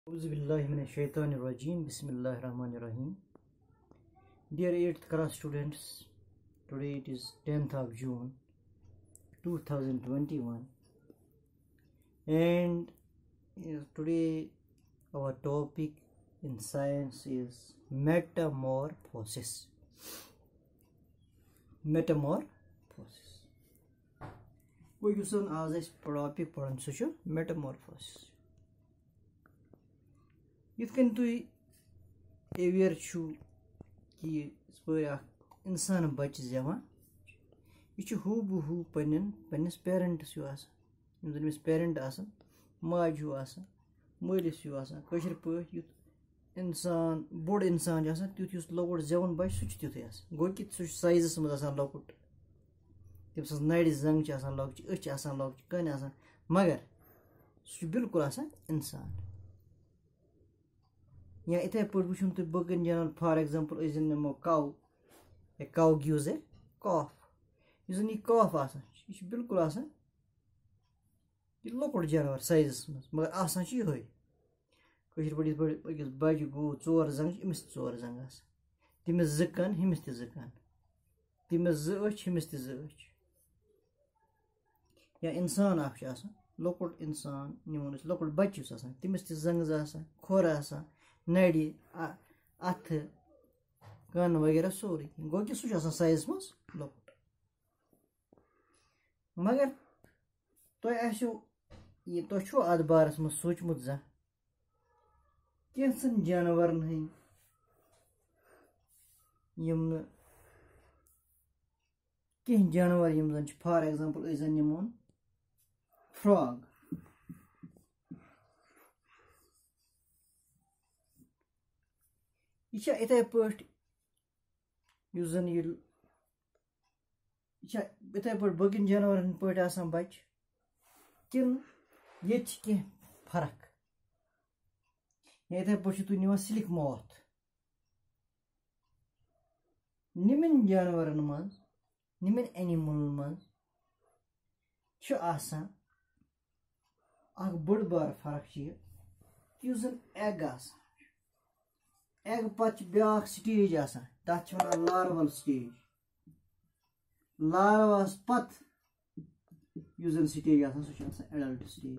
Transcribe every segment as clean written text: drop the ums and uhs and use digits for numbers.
Auzubillahiminash-shaytanir-rajim. Bismillahir-rahmanir-rahim. Dear 8th class students, today it is 10th of June 2021 and today our topic in science is metamorphosis. Metamorphosis. Yus आज topic पढ़न सह metamorphosis. यिथ कन तुई एवियर छु कि इंसान बच्चे जवान यह हूबहू पन्नस पेरेंट्स यम जन पेरेंट माज मालिस कशर पे इंसान बोड़ इंसान तुथ लकुट जवन बच सह तुथे गो कि सह साइजस मज लकुट तम नड़ जंग लकच अच लकच कन मगर सह बिल्कुल इंसान या इथे पे वो तुम बकन जानवर फॉर एग्जांपल नमो काउ गिव्स ए कॉफ यह कॉफ यह बिल्कुल यह लकुट जानवर साइजस मगर ये कशर पे अकिस बज गो 4 जंग अमिस 4 जंग तमिस 2 कन हमिस त 2 कन तमिस 2 अच हमिस त 2 अच या इंसान लकुट इंसान निमन लकुट बच्चुस तमिस त जंग खोर नड़ी अथ कन वगैरह सोरे गो कि सह साइज मज लकुट मगर तुह अत बारस मज सोचमुत जा कैंसन जानवरन हंद कह जानवर यम जन फॉर एग्जांपल निमोन फ्रॉग यह इथे पे इथे पे बकन जानवर पे बच किन ये कह फर्क इथे पे तुम निवान सिलिक मॉथ निमन जानवर मज निमन एनिमल मज बड़ बार फर्क यह एग एग पत ब्या स्टेज तथ वन लार्वल स्टेज लार्वास पत स्टेज सह एडल्ट स्टेज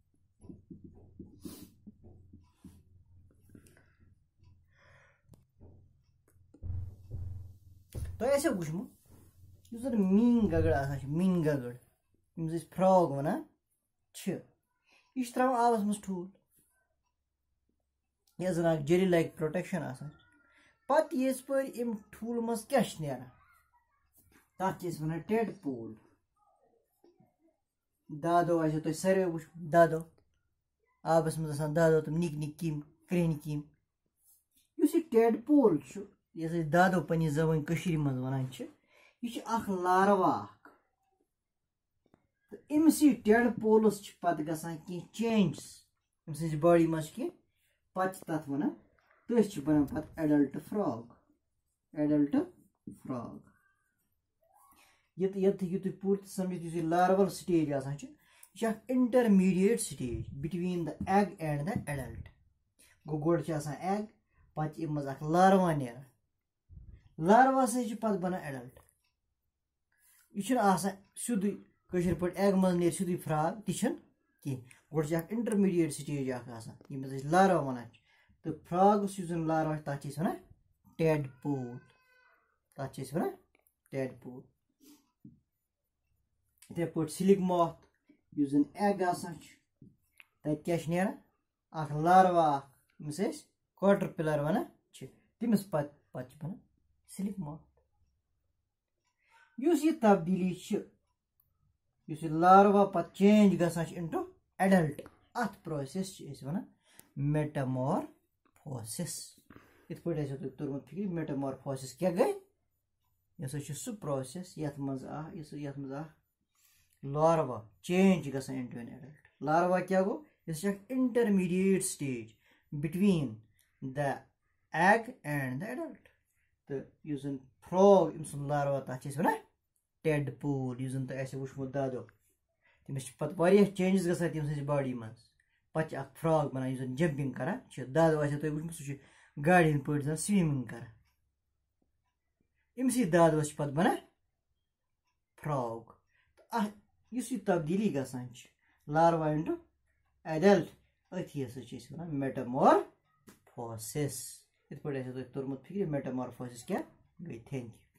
तुम वुचमु मीन गगड़ मीन गगड़ यम फ्रॉग वन यह त्रा आबस मज ठूल यह जन जेली लाइक प्रोटेक्शन पत यस पे ठूल मज क्या तथ वन टेडपोल दादो तुम सारे वो दादो आबस मज दादो तुम निक निक किम क्रेन किम यह टेडपोल यह दादो पन्नी जबान मज वन यह लार्वा अमिस टेडपोलस पत गसान कह चेंज अम बॉडी मज कह पत तथ वन तथ बना पत एडल्ट फ्रॉग ये तुम पूर समझ लार्वल स्टेज यह intermediate stage between the egg and the adult गो गोड़ एग पत मज लार्वा नेर लार्वा से पत बना एडल्ट यह सीधे कशर पे एग मज नेर सीधे फ्रॉग तह कह गोड़ इंटरमीडिएट स्टेज ये लार्वा वन तो फ्रॉगस लार्वा तथ वन टेडपोल टेडपोल इथे पे सिलिक मॉथ यह एग तत क्या लार्वा यमिस कैटरपिलर वन तमिस पत बना सिलिक मॉथ यह तब्दीली लार्वा पत चेंज गसान इनटू एडल्ट अथ प्रोसेस वन मेटामॉर्फोसिस इत पे तुम तुरमुत फिक्र मेटामॉर्फोसिस क्या गई यह सह प्रोसेस यथ मज लार्वा चेंज गसान इनटू एन एडल्ट लार्वा क्या गो यह intermediate stage between the egg and the adult तो यह फ्रॉग अम लार्वा तथ वन टेडपोल यह तुम वुचमुत दादो तमिस पे चेंजेस गसान तम बॉडी मज पच अख फ्रॉग बनान यु जन जंपिंग करा दाद आसे तो वुचन सु गाड़ी हन पट जन स्विमिंग करा इमसी दाद पत बना फ्रॉग इस तब्दीली गसान लार्वा इंटू एडल्ट अथी हसा वन मेटामॉर्फोसिस इत पे तुरमुत फिक्र मेटामॉर्फोसिस क्या गई थैंक यू।